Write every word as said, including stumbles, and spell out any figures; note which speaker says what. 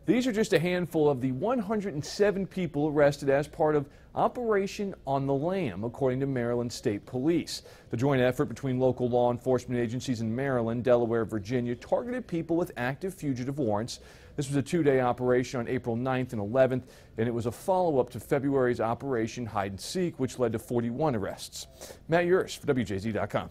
Speaker 1: These are just a handful of the one hundred seven people arrested as part of Operation On the Lam, according to Maryland State Police. The joint effort between local law enforcement agencies in Maryland, Delaware, Virginia targeted people with active fugitive warrants. This was a two-day operation on April ninth and eleventh, and it was a follow-up to February's Operation Hide and Seek, which led to forty-one arrests. Matt Yurus for W J Z dot com.